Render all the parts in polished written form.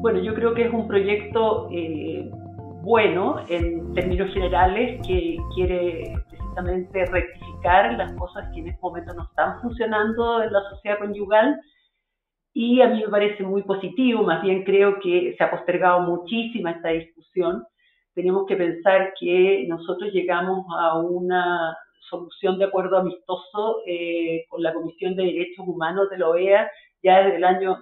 Bueno, yo creo que es un proyecto bueno en términos generales, que quiere precisamente rectificar las cosas que en este momento no están funcionando en la sociedad conyugal, y a mí me parece muy positivo. Más bien creo que se ha postergado muchísimo esta discusión. Tenemos que pensar que nosotros llegamos a una solución de acuerdo amistoso con la Comisión de Derechos Humanos de la OEA ya desde el año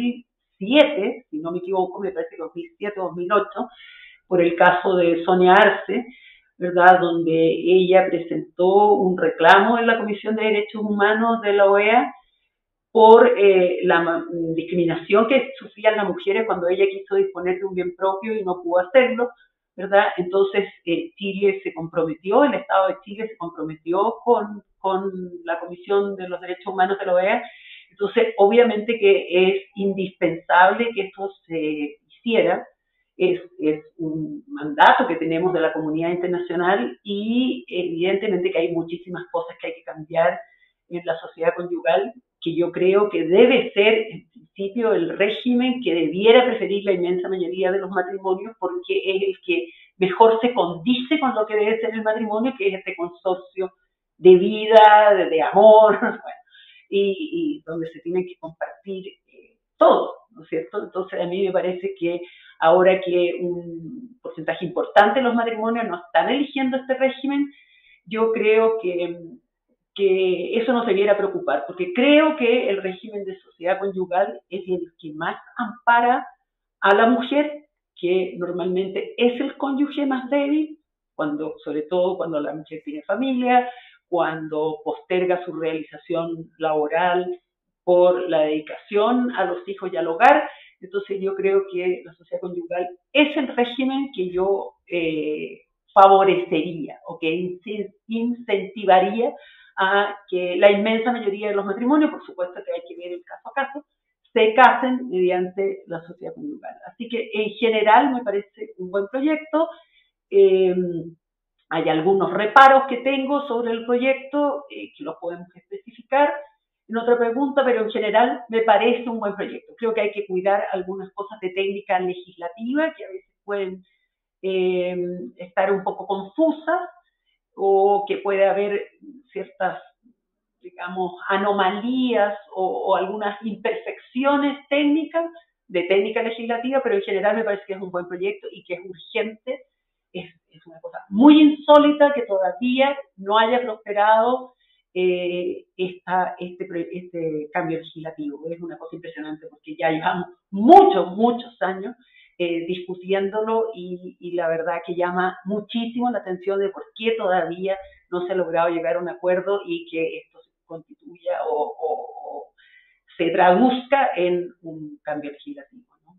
2007, si no me equivoco, me parece que 2007 o 2008, por el caso de Sonia Arce, ¿verdad?, donde ella presentó un reclamo en la Comisión de Derechos Humanos de la OEA por la discriminación que sufrían las mujeres cuando ella quiso disponer de un bien propio y no pudo hacerlo, ¿verdad? Entonces Chile se comprometió, el Estado de Chile se comprometió con la Comisión de los Derechos Humanos de la OEA. Entonces, obviamente que es indispensable que esto se hiciera. Es un mandato que tenemos de la comunidad internacional, y evidentemente que hay muchísimas cosas que hay que cambiar en la sociedad conyugal, que yo creo que debe ser, en principio, el régimen que debiera preferir la inmensa mayoría de los matrimonios, porque es el que mejor se condice con lo que debe ser el matrimonio, que es este consorcio de vida, de amor, bueno, y donde se tiene que compartir todo, ¿no es cierto? Entonces, a mí me parece que ahora que un porcentaje importante de los matrimonios no están eligiendo este régimen, yo creo que eso nos debiera preocupar, porque creo que el régimen de sociedad conyugal es el que más ampara a la mujer, que normalmente es el cónyuge más débil, sobre todo cuando la mujer tiene familia, cuando posterga su realización laboral por la dedicación a los hijos y al hogar. Entonces yo creo que la sociedad conyugal es el régimen que yo favorecería, o que incentivaría a que la inmensa mayoría de los matrimonios, por supuesto que hay que ver el caso a caso, se casen mediante la sociedad conyugal. Así que en general me parece un buen proyecto. Hay algunos reparos que tengo sobre el proyecto que los podemos especificar en otra pregunta, pero en general me parece un buen proyecto. Creo que hay que cuidar algunas cosas de técnica legislativa que a veces pueden estar un poco confusas, o que puede haber ciertas, digamos, anomalías o algunas imperfecciones técnicas, de técnica legislativa, pero en general me parece que es un buen proyecto y que es urgente. Es una cosa muy insólita que todavía no haya prosperado este cambio legislativo. Es una cosa impresionante, porque ya llevamos muchos años discutiéndolo, y la verdad que llama muchísimo la atención de por qué todavía no se ha logrado llegar a un acuerdo y que esto se constituya o se traduzca en un cambio legislativo, ¿no?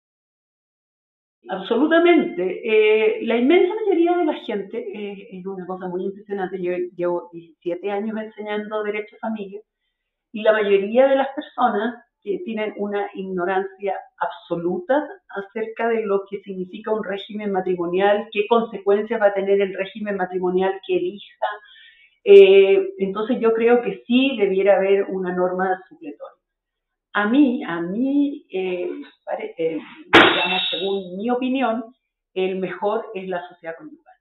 Absolutamente. La inmensa mayoría de la gente, es una cosa muy impresionante. Yo llevo 17 años enseñando Derecho a Familia, y la mayoría de las personas que tienen una ignorancia absoluta acerca de lo que significa un régimen matrimonial, qué consecuencias va a tener el régimen matrimonial que elija. Entonces yo creo que sí debiera haber una norma supletoria. A mí, digamos, según mi opinión, el mejor es la sociedad conyugal.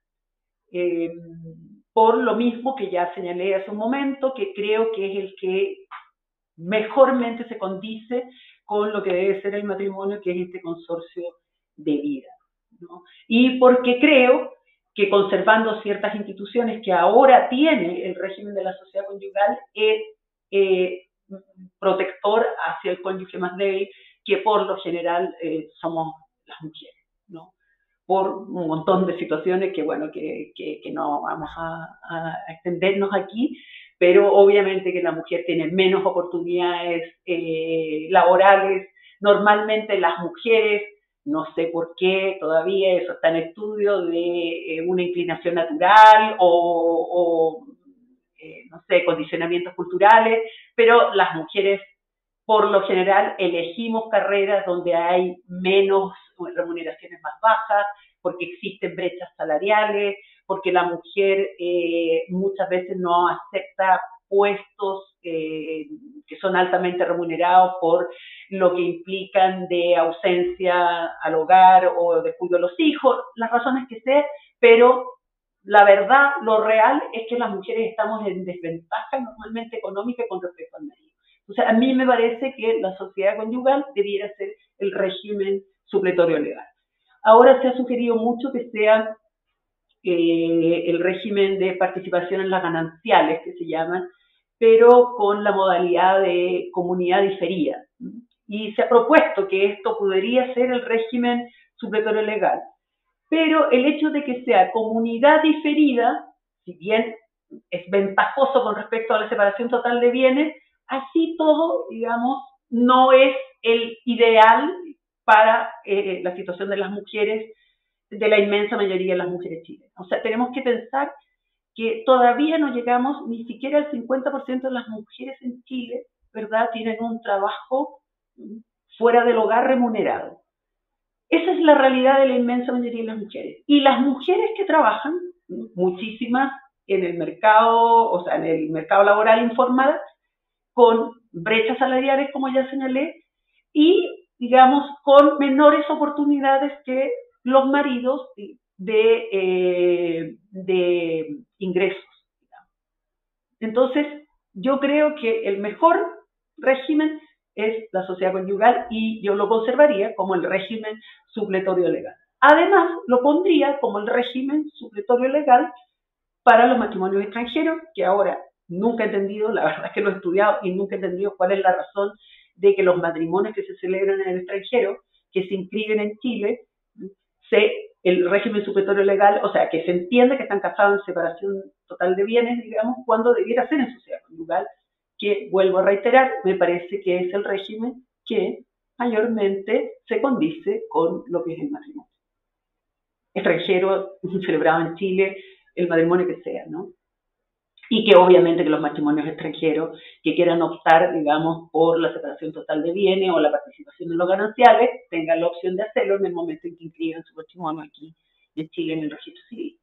Por lo mismo que ya señalé hace un momento, que creo que es el que mejormente se condice con lo que debe ser el matrimonio, que es este consorcio de vida, ¿no? Y porque creo que conservando ciertas instituciones que ahora tiene el régimen de la sociedad conyugal, es protector hacia el cónyuge más débil, que por lo general somos las mujeres, ¿no? Por un montón de situaciones que, bueno, que no vamos a extendernos aquí, pero obviamente que la mujer tiene menos oportunidades laborales. Normalmente las mujeres, no sé por qué, todavía eso está en estudio, de una inclinación natural o no sé, condicionamientos culturales, pero las mujeres por lo general elegimos carreras donde hay menos remuneraciones más bajas, porque existen brechas salariales, porque la mujer muchas veces no acepta puestos que son altamente remunerados por lo que implican de ausencia al hogar o de cuidado de los hijos, las razones que sea, pero la verdad, lo real es que las mujeres estamos en desventaja normalmente económica con respecto al marido. O sea, a mí me parece que la sociedad conyugal debiera ser el régimen supletorio legal. Ahora se ha sugerido mucho que sea el régimen de participación en las gananciales, que se llaman, pero con la modalidad de comunidad diferida. Y se ha propuesto que esto podría ser el régimen supletorio legal. Pero el hecho de que sea comunidad diferida, si bien es ventajoso con respecto a la separación total de bienes, así todo, digamos, no es el ideal para la situación de las mujeres, de la inmensa mayoría de las mujeres chilenas. O sea, tenemos que pensar que todavía no llegamos, ni siquiera el 50% de las mujeres en Chile, ¿verdad?, tienen un trabajo fuera del hogar remunerado. Esa es la realidad de la inmensa mayoría de las mujeres. Y las mujeres que trabajan, muchísimas en el mercado, o sea, en el mercado laboral informal, con brechas salariales, como ya señalé, y, digamos, con menores oportunidades que los maridos de ingresos. Entonces, yo creo que el mejor régimen es la sociedad conyugal y yo lo conservaría como el régimen supletorio legal. Además, lo pondría como el régimen supletorio legal para los matrimonios extranjeros, que ahora nunca he entendido, la verdad es que lo he estudiado y nunca he entendido cuál es la razón de que los matrimonios que se celebran en el extranjero, que se inscriben en Chile, el régimen supletorio legal, o sea, que se entiende que están casados en separación total de bienes, digamos, cuando debiera ser en sociedad conyugal, que, vuelvo a reiterar, me parece que es el régimen que mayormente se condice con lo que es el matrimonio extranjero celebrado en Chile, el matrimonio que sea, ¿no? Y que obviamente que los matrimonios extranjeros que quieran optar, digamos, por la separación total de bienes o la participación en los gananciales, tengan la opción de hacerlo en el momento en que inscriban su matrimonio aquí de Chile en el registro civil.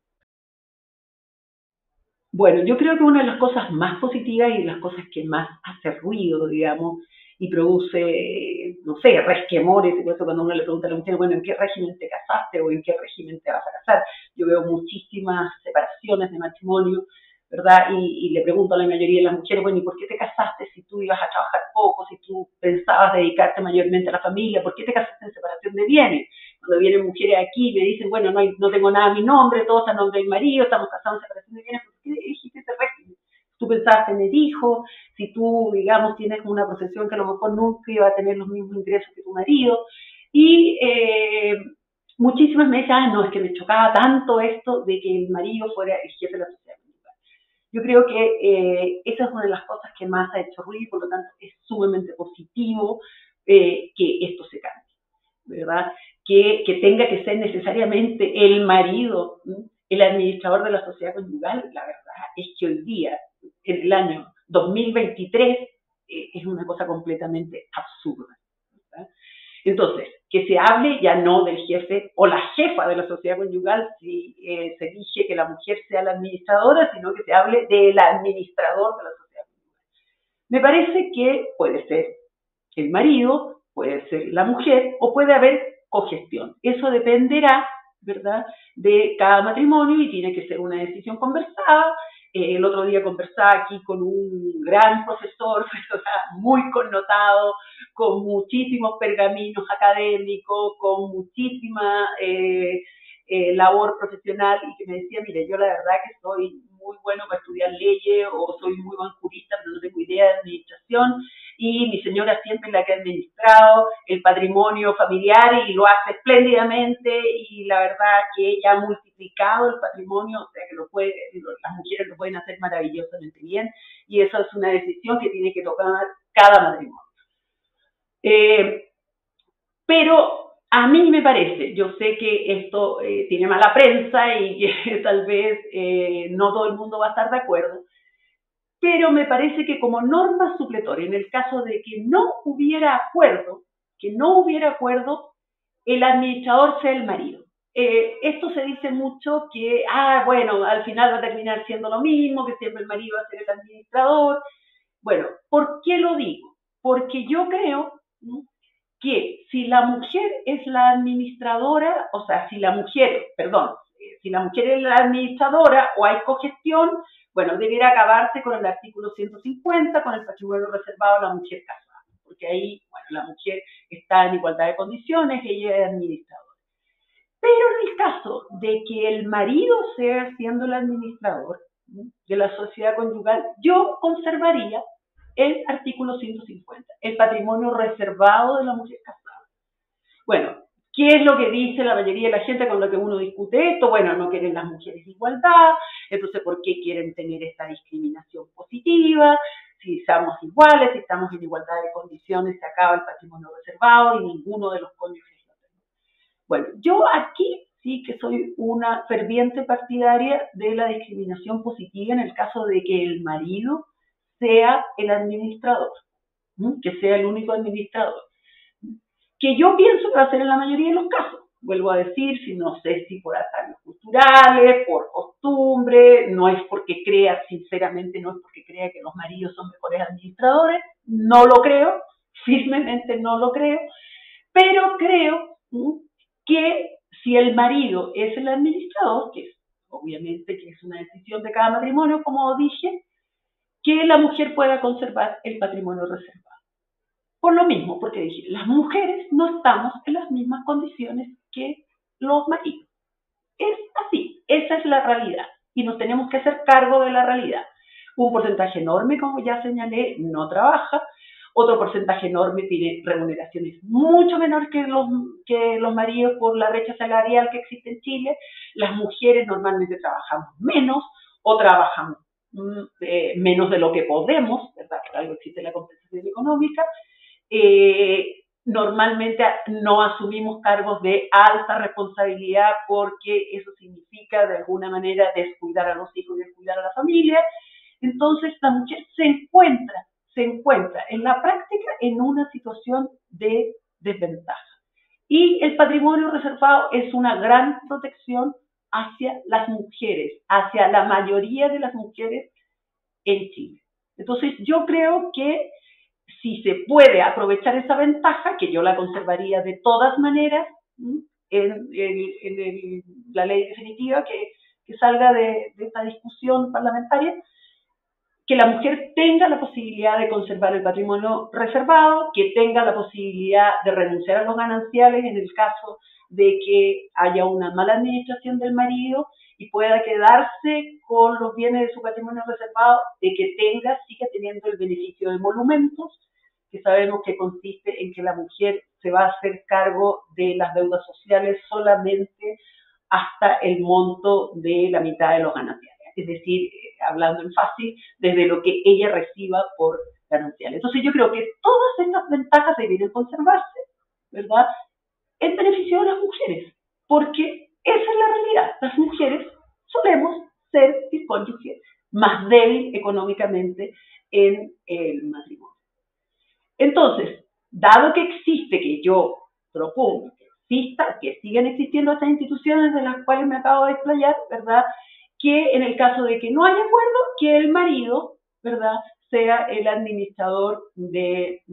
Bueno, yo creo que una de las cosas más positivas y las cosas que más hace ruido, digamos, y produce, no sé, resquemores, cuando uno le pregunta a la mujer, bueno, ¿en qué régimen te casaste o en qué régimen te vas a casar? Yo veo muchísimas separaciones de matrimonio, ¿verdad? Y le pregunto a la mayoría de las mujeres, bueno, ¿y por qué te casaste si tú ibas a trabajar poco, si tú pensabas dedicarte mayormente a la familia? ¿Por qué te casaste en separación de bienes? Cuando vienen mujeres aquí y me dicen, bueno, no tengo nada a mi nombre, todo está a nombre del marido, estamos casados en separación de bienes, ¿por qué elegiste ese régimen? Tú pensabas tener hijos, si tú, digamos, tienes una profesión que a lo mejor nunca iba a tener los mismos ingresos que tu marido. Y muchísimas me decían, no, es que me chocaba tanto esto de que el marido fuera el jefe de la sociedad. Yo creo que esa es una de las cosas que más ha hecho ruido y por lo tanto es sumamente positivo que esto se cambie, ¿verdad? Que tenga que ser necesariamente el marido, ¿sí?, el administrador de la sociedad conyugal. La verdad es que hoy día, en el año 2023, es una cosa completamente absurda, ¿verdad? Entonces, que se hable ya no del jefe o la jefa de la sociedad conyugal si se dice que la mujer sea la administradora, sino que se hable del administrador de la sociedad conyugal. Me parece que puede ser el marido, puede ser la mujer o puede haber cogestión. Eso dependerá, ¿verdad?, de cada matrimonio y tiene que ser una decisión conversada. El otro día conversaba aquí con un gran profesor, muy connotado, con muchísimos pergaminos académicos, con muchísima labor profesional y que me decía, mire, yo la verdad que soy muy bueno para estudiar leyes o soy muy buen jurista, pero no tengo idea de administración y mi señora siempre es la que ha administrado el patrimonio familiar y lo hace espléndidamente y la verdad que ella ha multiplicado el patrimonio, o sea que las mujeres lo pueden hacer maravillosamente bien y eso es una decisión que tiene que tomar cada matrimonio. Pero a mí me parece, yo sé que esto tiene mala prensa y que tal vez no todo el mundo va a estar de acuerdo, pero me parece que como norma supletoria, en el caso de que no hubiera acuerdo, el administrador sea el marido. esto se dice mucho que, bueno, al final va a terminar siendo lo mismo, que siempre el marido va a ser el administrador. Bueno, ¿por qué lo digo? Porque yo creo, ¿no?, que si la mujer es la administradora, o sea, si la mujer es la administradora o hay cogestión, bueno, debiera acabarse con el artículo 150, con el patrimonio reservado a la mujer casada, porque ahí, bueno, la mujer está en igualdad de condiciones, ella es administradora. Pero en el caso de que el marido sea siendo el administrador, ¿no?, de la sociedad conyugal, yo conservaría el artículo 150, el patrimonio reservado de la mujer casada. Bueno, ¿qué es lo que dice la mayoría de la gente con la que uno discute esto? Bueno, no quieren las mujeres igualdad, entonces ¿por qué quieren tener esta discriminación positiva? Si estamos iguales, si estamos en igualdad de condiciones, se acaba el patrimonio reservado y ninguno de los cónyuges lo tiene. Bueno, yo aquí sí que soy una ferviente partidaria de la discriminación positiva en el caso de que el marido sea el administrador, ¿no?, que sea el único administrador. Que yo pienso que va a ser en la mayoría de los casos. Vuelvo a decir, no sé si por ataques culturales, por costumbre, no es porque crea, sinceramente, no es porque crea que los maridos son mejores administradores, no lo creo, firmemente no lo creo, pero creo, ¿no?, que si el marido es el administrador, que obviamente que es una decisión de cada matrimonio, como dije, que la mujer pueda conservar el patrimonio reservado. Por lo mismo, porque dije, las mujeres no estamos en las mismas condiciones que los maridos. Es así, esa es la realidad y nos tenemos que hacer cargo de la realidad. Un porcentaje enorme, como ya señalé, no trabaja, otro porcentaje enorme tiene remuneraciones mucho menores que los maridos por la brecha salarial que existe en Chile. Las mujeres normalmente trabajamos menos o trabajamos menos de lo que podemos, ¿verdad? Por algo existe la compensación económica. Normalmente no asumimos cargos de alta responsabilidad porque eso significa de alguna manera descuidar a los hijos y descuidar a la familia. Entonces la mujer se encuentra en la práctica en una situación de desventaja. Y el patrimonio reservado es una gran protección hacia las mujeres, hacia la mayoría de las mujeres en Chile. Entonces yo creo que si se puede aprovechar esa ventaja, que yo la conservaría de todas maneras, en la ley definitiva que salga de esta discusión parlamentaria, que la mujer tenga la posibilidad de conservar el patrimonio reservado, que tenga la posibilidad de renunciar a los gananciales en el caso de que haya una mala administración del marido y pueda quedarse con los bienes de su patrimonio reservado, de que siga teniendo el beneficio de emolumentos, que sabemos que consiste en que la mujer se va a hacer cargo de las deudas sociales solamente hasta el monto de la mitad de los gananciales. Es decir, hablando en fácil, desde lo que ella reciba por gananciales. Entonces yo creo que todas estas ventajas deberían conservarse, ¿verdad?, en beneficio de las mujeres, porque esa es la realidad. Las mujeres solemos ser el cónyuge más débil económicamente en el matrimonio. Entonces, dado que existe, que yo propongo que exista, que sigan existiendo estas instituciones de las cuales me acabo de explayar, ¿verdad?, que en el caso de que no haya acuerdo, que el marido, ¿verdad?, sea el administrador de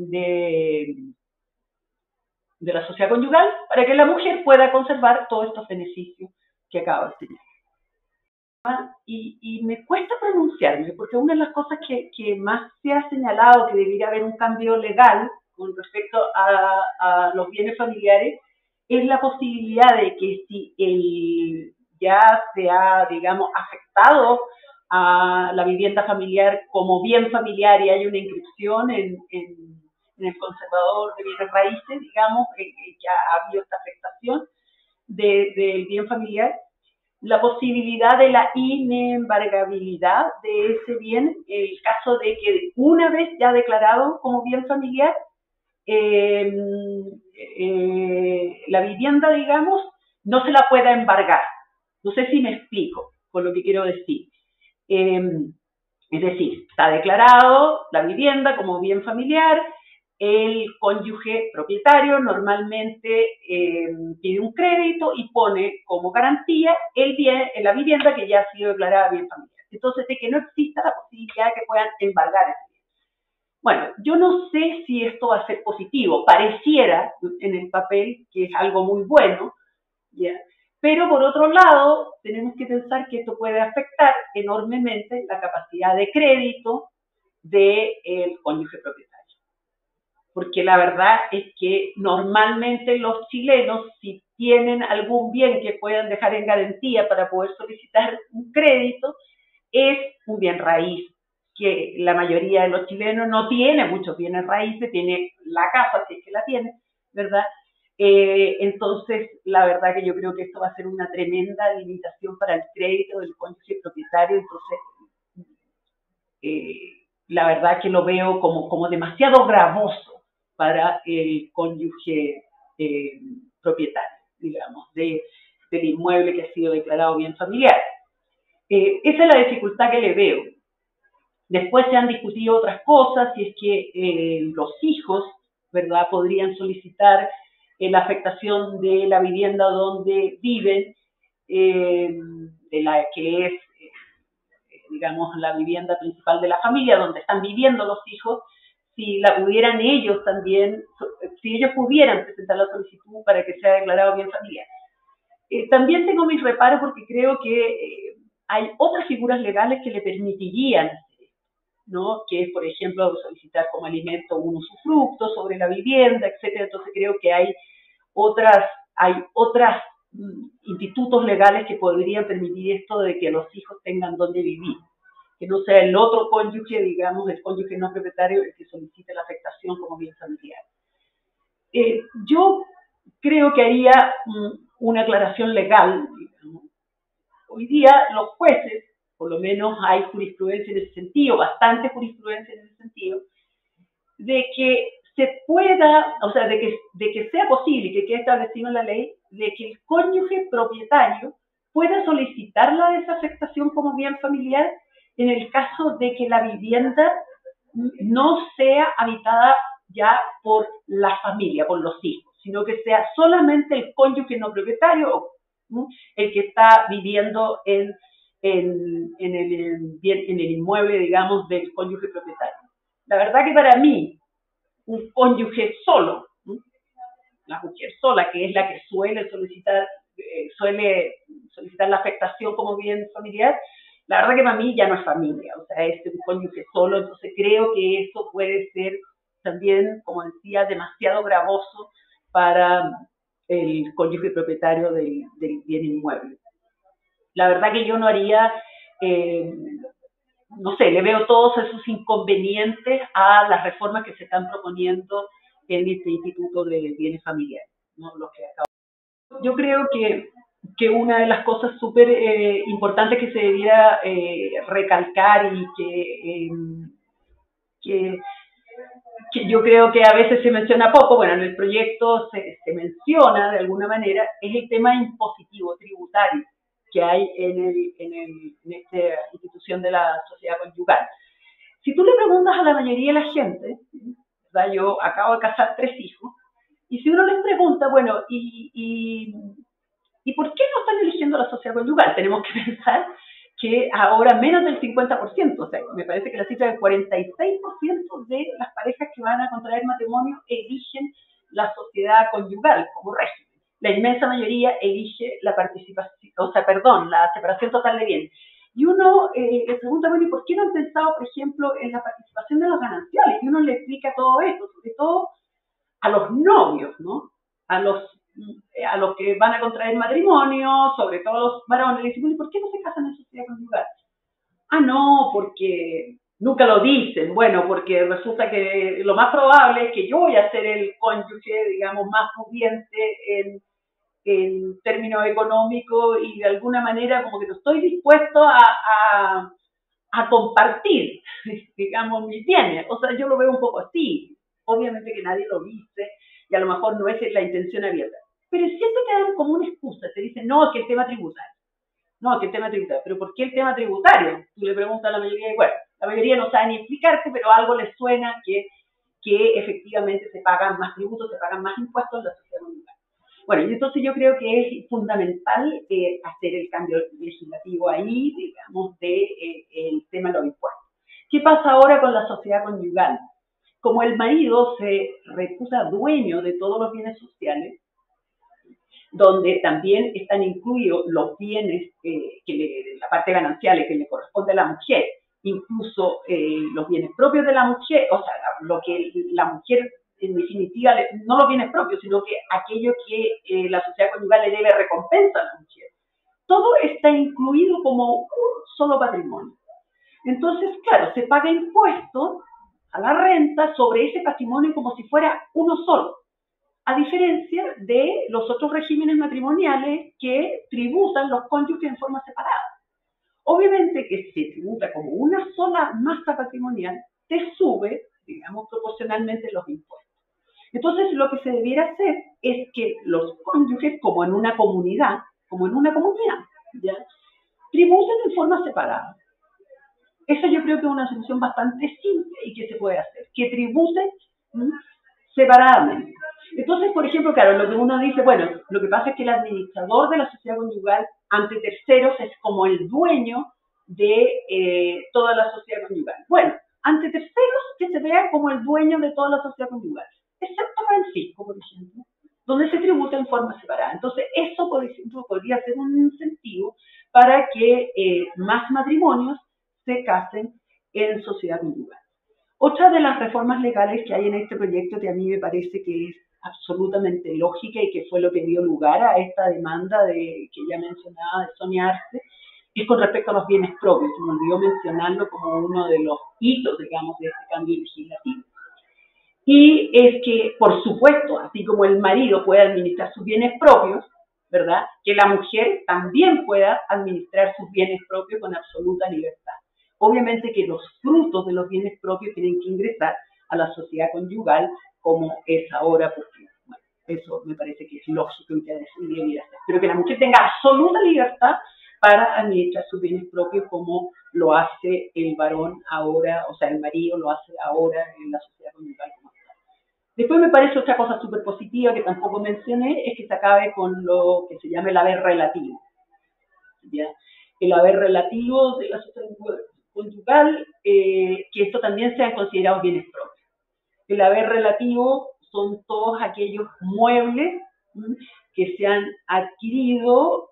la sociedad conyugal para que la mujer pueda conservar todos estos beneficios que acabo de señalar. Y me cuesta pronunciarme, porque una de las cosas que más se ha señalado que debería haber un cambio legal con respecto a los bienes familiares es la posibilidad de que si ya se ha, digamos, afectado a la vivienda familiar como bien familiar y hay una inscripción en el conservador de bienes raíces, digamos, que ha habido esta afectación del bien familiar, la posibilidad de la inembargabilidad de ese bien, en el caso de que una vez ya declarado como bien familiar, la vivienda, digamos, no se la pueda embargar. No sé si me explico con lo que quiero decir. Es decir, está declarado la vivienda como bien familiar, el cónyuge propietario normalmente pide un crédito y pone como garantía el bien, la vivienda que ya ha sido declarada bien familiar. Entonces, de que no exista la posibilidad de que puedan embargar ese bien. Bueno, yo no sé si esto va a ser positivo. Pareciera en el papel que es algo muy bueno, ¿ya? Pero por otro lado, tenemos que pensar que esto puede afectar enormemente la capacidad de crédito del cónyuge propietario. Porque la verdad es que normalmente los chilenos, si tienen algún bien que puedan dejar en garantía para poder solicitar un crédito, es un bien raíz, que la mayoría de los chilenos no tiene muchos bienes raíces, tiene la casa, si es que la tiene, ¿verdad? Entonces, la verdad que yo creo que esto va a ser una tremenda limitación para el crédito del cónyuge propietario, entonces, la verdad que lo veo como demasiado gravoso para el cónyuge propietario, digamos, del inmueble que ha sido declarado bien familiar. Esa es la dificultad que le veo. Después se han discutido otras cosas, si es que los hijos, ¿verdad?, podrían solicitar la afectación de la vivienda donde viven, de la que es, digamos, la vivienda principal de la familia, donde están viviendo los hijos, si la pudieran ellos también, si ellos pudieran presentar la solicitud para que sea declarado bien familiar. También tengo mis reparos porque creo que hay otras figuras legales que le permitirían, ¿no?, que es, por ejemplo, solicitar como alimento un usufructo sobre la vivienda, etcétera. Entonces creo que hay otras institutos legales que podrían permitir esto de que los hijos tengan donde vivir, que no sea el otro cónyuge, digamos, el cónyuge no propietario, el que solicite la afectación como bien familiar. Yo creo que haría una aclaración legal, digamos. Hoy día los jueces, por lo menos hay jurisprudencia en ese sentido, bastante jurisprudencia en ese sentido, de que se pueda, o sea, de que sea posible, que quede establecido en la ley, de que el cónyuge propietario pueda solicitar la desafectación como bien familiar en el caso de que la vivienda no sea habitada ya por la familia, por los hijos, sino que sea solamente el cónyuge no propietario, el que está viviendo en el inmueble, digamos, del cónyuge propietario. La verdad que para mí, un cónyuge solo, la mujer sola, que es la que suele solicitar la afectación como bien familiar, la verdad que para mí ya no es familia, o sea, es un cónyuge solo, entonces creo que eso puede ser también, como decía, demasiado gravoso para el cónyuge propietario del bien inmueble. La verdad que yo no haría, no sé, le veo todos esos inconvenientes a las reformas que se están proponiendo en este Instituto de Bienes Familiares, ¿no? Los que acabo. Yo creo que una de las cosas súper importantes que se debiera recalcar y que yo creo que a veces se menciona poco, bueno, en el proyecto se menciona de alguna manera, es el tema impositivo, tributario, que hay en esta institución de la sociedad conyugal. Si tú le preguntas a la mayoría de la gente, ¿verdad? Yo acabo de casar 3 hijos, y si uno les pregunta, bueno, ¿y por qué no están eligiendo la sociedad conyugal? Tenemos que pensar que ahora menos del 50%, o sea, me parece que la cifra del 46% de las parejas que van a contraer matrimonio eligen la sociedad conyugal como régimen. La inmensa mayoría elige la participación, la separación total de bienes. Y uno le pregunta, bueno, ¿y por qué no han pensado, por ejemplo, en la participación de los gananciales? Y uno le explica todo esto, sobre todo a los novios, ¿no? A los que van a contraer matrimonio, sobre todo a los varones, le dicen, ¿por qué no se casan en sociedad conyugal? Ah, no, porque nunca lo dicen. Bueno, porque resulta que lo más probable es que yo voy a ser el cónyuge, digamos, más pudiente en términos económicos y de alguna manera como que no estoy dispuesto a compartir, digamos, mis bienes. O sea, yo lo veo un poco así. Obviamente que nadie lo dice y a lo mejor no es la intención abierta. Pero siempre te dan como una excusa. Te dicen, no, es que el tema tributario. No, es que el tema tributario. ¿Pero por qué el tema tributario? Tú le preguntas a la mayoría y bueno, la mayoría no sabe ni explicarte, pero algo les suena que que efectivamente se pagan más tributos, se pagan más impuestos en la sociedad conyugal. Bueno, y entonces yo creo que es fundamental hacer el cambio legislativo ahí, digamos, el tema de los impuestos. ¿Qué pasa ahora con la sociedad conyugal? Como el marido se reputa dueño de todos los bienes sociales, donde también están incluidos los bienes, la parte ganancial que le corresponde a la mujer, incluso los bienes propios de la mujer, o sea, lo que la mujer en definitiva, no los bienes propios, sino que aquello que la sociedad conyugal le debe recompensa a la mujer. Todo está incluido como un solo patrimonio. Entonces, claro, se paga impuesto a la renta sobre ese patrimonio como si fuera uno solo, a diferencia de los otros regímenes matrimoniales que tributan los cónyuges en forma separada. Obviamente que si se tributa como una sola masa patrimonial, te sube, digamos, proporcionalmente los impuestos. Entonces, lo que se debiera hacer es que los cónyuges, como en una comunidad, ¿ya?, tributen en forma separada. Eso yo creo que es una solución bastante simple y que se puede hacer, que tributen separadamente. Entonces, por ejemplo, claro, lo que uno dice, bueno, lo que pasa es que el administrador de la sociedad conyugal ante terceros es como el dueño de toda la sociedad conyugal. Bueno, ante terceros que se vea como el dueño de toda la sociedad conyugal, excepto el fisco, por ejemplo, donde se tributa en forma separada. Entonces, eso, por ejemplo, podría ser un incentivo para que más matrimonios se casen en sociedad conyugal. Otra de las reformas legales que hay en este proyecto que a mí me parece que es absolutamente lógica y que fue lo que dio lugar a esta demanda que ya mencionaba de Sonia Arce, es con respecto a los bienes propios. Se me olvidó mencionarlo como uno de los hitos, digamos, de este cambio legislativo. Y es que, por supuesto, así como el marido puede administrar sus bienes propios, ¿verdad?, que la mujer también pueda administrar sus bienes propios con absoluta libertad. Obviamente que los frutos de los bienes propios tienen que ingresar a la sociedad conyugal como es ahora, porque bueno, eso me parece que es lógico y que debería ser. Pero que la mujer tenga absoluta libertad para administrar sus bienes propios como lo hace el varón ahora, o sea, el marido lo hace ahora en la sociedad conyugal como está. Después me parece otra cosa súper positiva que tampoco mencioné, es que se acabe con lo que se llama el haber relativo. ¿Ya? El haber relativo de la sociedad conyugal, que esto también sean considerados bienes propios. El haber relativo son todos aquellos muebles que se han adquirido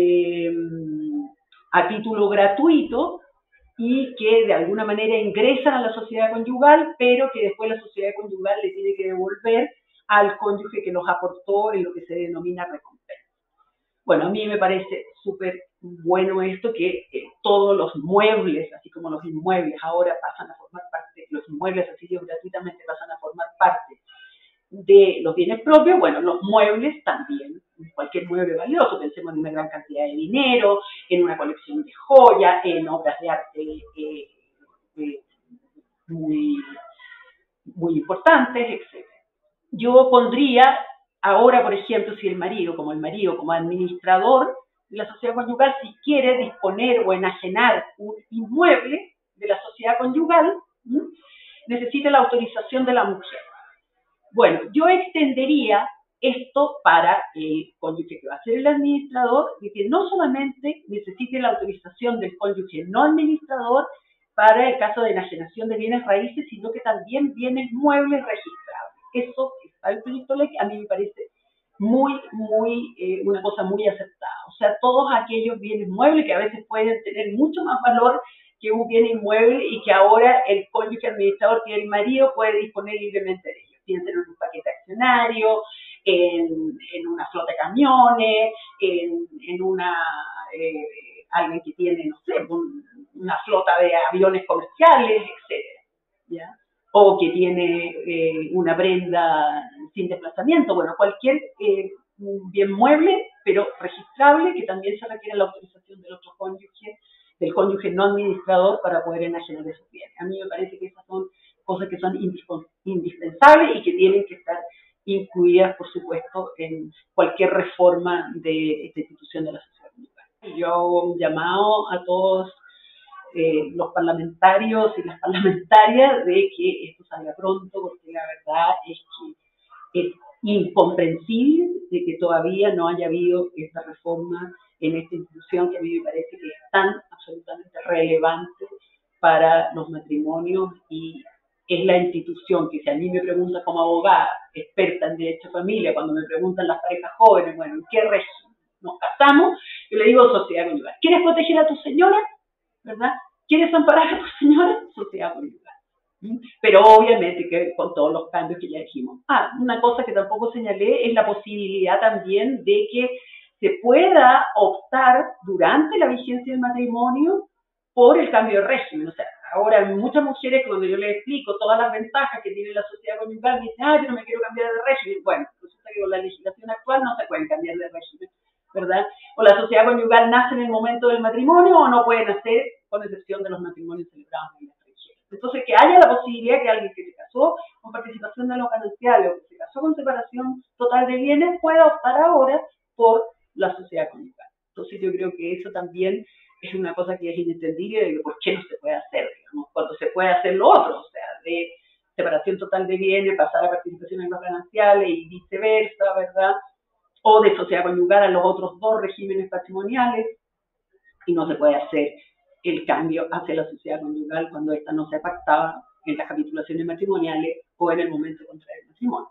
a título gratuito y que de alguna manera ingresan a la sociedad conyugal, pero que después la sociedad conyugal le tiene que devolver al cónyuge que los aportó en lo que se denomina recompensa. Bueno, a mí me parece súper bueno esto, que todos los muebles, así como los inmuebles, ahora pasan a formar parte, los inmuebles adquiridos gratuitamente pasan a formar parte de los bienes propios. Bueno, los muebles también, cualquier mueble valioso, pensemos en una gran cantidad de dinero, en una colección de joyas, en obras de arte muy, muy importantes, etc. Yo pondría ahora, por ejemplo, si el marido como administrador de la sociedad conyugal, si quiere disponer o enajenar un inmueble de la sociedad conyugal, necesita la autorización de la mujer. Bueno, yo extendería esto para el cónyuge que va a ser el administrador, de que no solamente necesite la autorización del cónyuge no administrador para el caso de enajenación de bienes raíces, sino que también bienes muebles registrados. Eso está el proyecto de ley, a mí me parece una cosa muy aceptada. O sea, todos aquellos bienes muebles que a veces pueden tener mucho más valor que un bien inmueble y que ahora el cónyuge administrador, que el marido, puede disponer libremente de ellos. Piensen en un paquete accionario, en una flota de camiones, en alguien que tiene, no sé, una flota de aviones comerciales, etcétera, ¿ya? O que tiene una prenda sin desplazamiento. Bueno, cualquier bien mueble, pero registrable, que también se requiere la autorización del otro cónyuge, del cónyuge no administrador, para poder enajenar esos bienes. A mí me parece que esas son cosas que son indispensables y que tienen que estar incluidas, por supuesto, en cualquier reforma de esta institución de la sociedad conyugal. Yo hago un llamado a todos los parlamentarios y las parlamentarias de que esto salga pronto, porque la verdad es que es incomprensible de que todavía no haya habido esta reforma en esta institución que a mí me parece que es tan absolutamente relevante para los matrimonios y es la institución que si a mí me preguntan como abogada, experta en derecho de familia, cuando me preguntan las parejas jóvenes, bueno, ¿en qué régimen nos casamos? Yo le digo sociedad conyugal. ¿Quieres proteger a tu señora? ¿Verdad? ¿Quieres amparar a tu señora? Sociedad conyugal. Pero obviamente que con todos los cambios que ya dijimos. Una cosa que tampoco señalé es la posibilidad también de que se pueda optar durante la vigencia del matrimonio por el cambio de régimen. O sea, ahora muchas mujeres cuando yo les explico todas las ventajas que tiene la sociedad conyugal, me dicen, yo no me quiero cambiar de régimen. Bueno, resulta que con la legislación actual no se pueden cambiar de régimen, ¿verdad? O la sociedad conyugal nace en el momento del matrimonio o no puede nacer, con excepción de los matrimonios celebrados en el extranjero. Entonces, que haya la posibilidad que alguien que se casó con participación de los gananciales o que se casó con separación total de bienes pueda optar ahora por la sociedad conyugal. Entonces, yo creo que eso también es una cosa que es inentendible de que por qué no se puede hacer, digamos, cuando se puede hacer lo otro, o sea, de separación total de bienes, pasar a participación en los gananciales y viceversa, ¿verdad? O de sociedad conyugal a los otros dos regímenes patrimoniales, y no se puede hacer el cambio hacia la sociedad conyugal cuando esta no se pactaba en las capitulaciones matrimoniales o en el momento de contraer el matrimonio.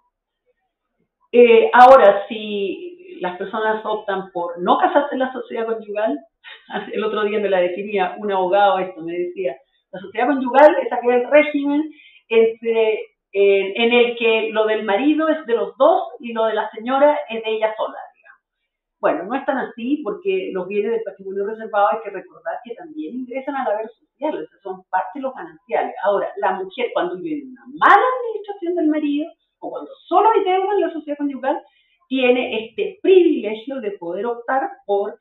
Ahora, si las personas optan por no casarse en la sociedad conyugal, el otro día me la definía un abogado, esto me decía, la sociedad conyugal es aquel régimen en el que lo del marido es de los dos y lo de la señora es de ella sola, digamos. Bueno, no es tan así porque los bienes del patrimonio reservado hay que recordar que también ingresan al haber social, o sea, son parte de los gananciales. Ahora, la mujer cuando vive en una mala administración del marido o cuando solo hay deuda en la sociedad conyugal, tiene este privilegio de poder optar por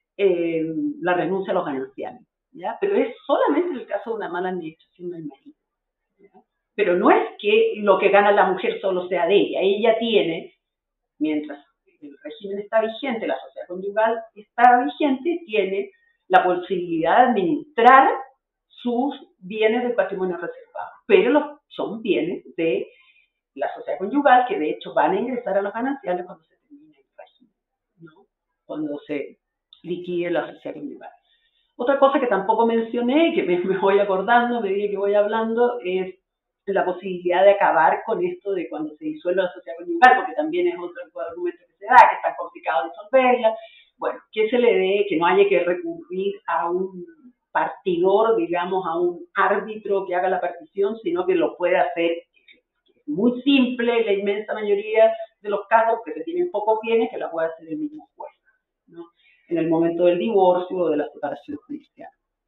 la renuncia a los gananciales, ¿ya? Pero es solamente en el caso de una mala administración del marido, ¿ya? Pero no es que lo que gana la mujer solo sea de ella. Ella tiene, mientras el régimen está vigente, la sociedad conyugal está vigente, tiene la posibilidad de administrar sus bienes del patrimonio reservado, pero son bienes de la sociedad conyugal que de hecho van a ingresar a los gananciales cuando se termine el régimen, ¿no? Cuando se liquide la sociedad conyugal. Otra cosa que tampoco mencioné, que me voy acordando a medida que voy hablando, es la posibilidad de acabar con esto de cuando se disuelve la sociedad conyugal, porque también es otro argumento que se da, que es tan complicado disolverla. Bueno, que se le dé, que no haya que recurrir a un partidor, digamos, a un árbitro que haga la partición, sino que lo puede hacer muy simple, la inmensa mayoría de los casos que se tienen pocos bienes, que la puede hacer el mismo juez, ¿no? En el momento del divorcio o de la separación judicial.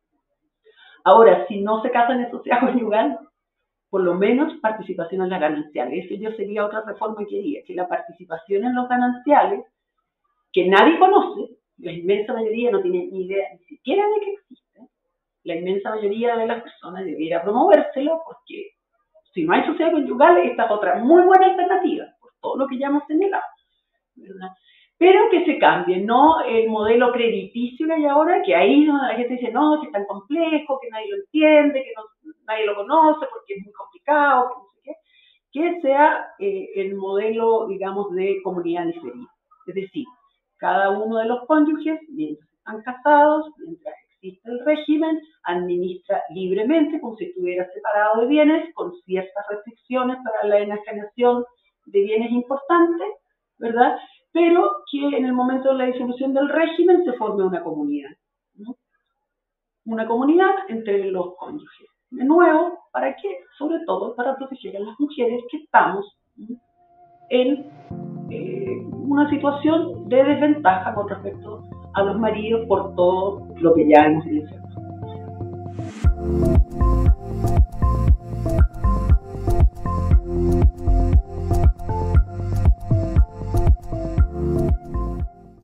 Ahora, si no se casan en sociedad conyugal, por lo menos participación en las gananciales. Eso yo sería otra reforma que haría, que la participación en los gananciales, que nadie conoce, la inmensa mayoría no tiene ni idea ni siquiera de que existe, la inmensa mayoría de las personas debiera promovérselo porque si no hay sociedad conyugal, esta es otra muy buena alternativa, por todo lo que ya hemos señalado, ¿verdad? Pero que se cambie, no el modelo crediticio que hay ahora, que ahí la gente dice, no, que es tan complejo, que nadie lo entiende, que nadie lo conoce porque es muy complicado, que no sé qué, que sea el modelo, digamos, de comunidad diferida. Es decir, cada uno de los cónyuges, mientras están casados, mientras existe el régimen, administra libremente, como si estuviera separado de bienes, con ciertas restricciones para la enajenación de bienes importantes, ¿verdad? Pero que en el momento de la disolución del régimen se forme una comunidad, ¿no? Una comunidad entre los cónyuges. De nuevo, ¿para qué? Sobre todo para proteger a las mujeres que estamos, ¿no?, en una situación de desventaja con respecto a los maridos por todo lo que ya hemos mencionado.